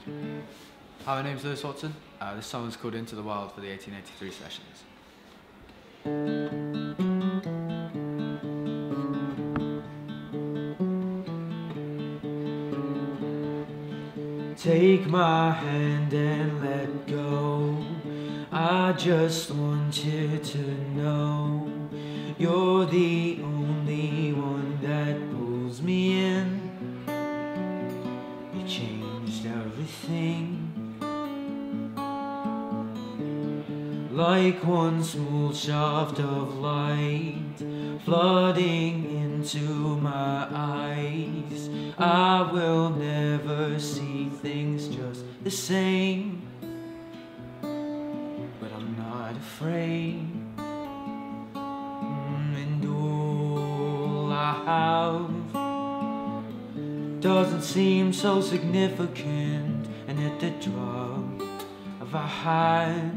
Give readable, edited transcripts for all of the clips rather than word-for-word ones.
Hi, my name's Lewis Watson. This song is called Into the Wild for the 1883 sessions. Take my hand and let go. I just want you to know you're the only one that pulls me in. You changed everything, like one small shaft of light flooding into my eyes. I will never see things just the same, but I'm not afraid. And all I have doesn't seem so significant, and at the drop of a hat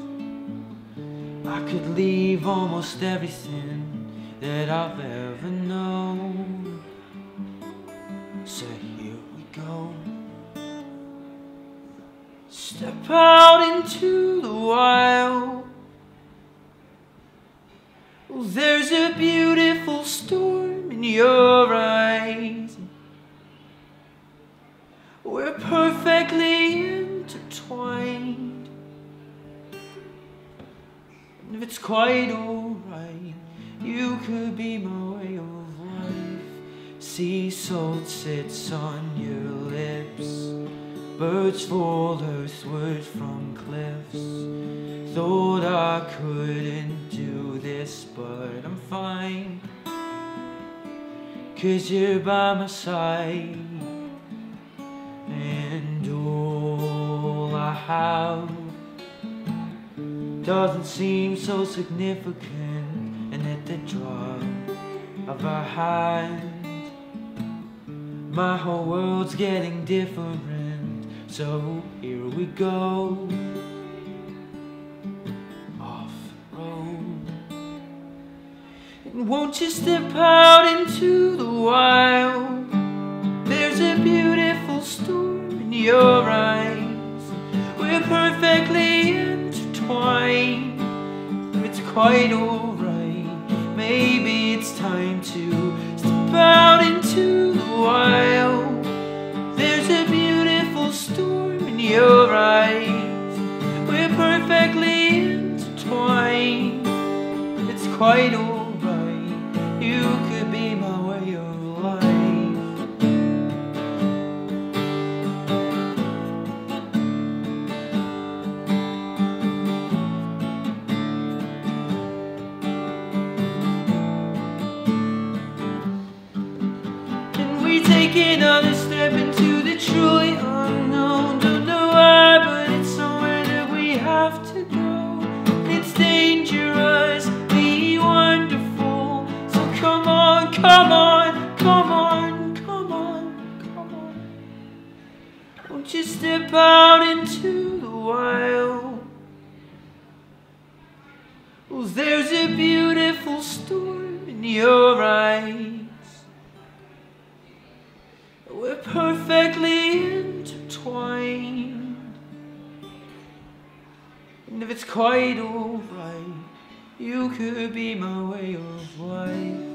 I could leave almost everything that I've ever known. So here we go. Step out into the wild. Oh, there's a beautiful storm in your eyes. We're perfectly intertwined. And if it's quite alright, you could be my way of life. Sea salt sits on your lips, birds fall earthward from cliffs. Thought I couldn't do this, but I'm fine, 'cause you're by my side. And all I have doesn't seem so significant, and at the drop of a hat my whole world's getting different. So here we go, off the road. And won't you step out into the wild? There's a beautiful storm in your eyes. We're perfectly intertwined. It's quite alright. Maybe it's time to step out into the wild. There's a beautiful storm in your eyes. We're perfectly intertwined. It's quite alright. You could be my way of life. We take another step into the truly unknown. Don't know why, but it's somewhere that we have to go. It's dangerously wonderful. So come on, come on, come on, come on, come on. Won't you step out into the wild? Oh, there's a beautiful storm in your eyes. We're perfectly intertwined. And if it's quite alright, you could be my way of life.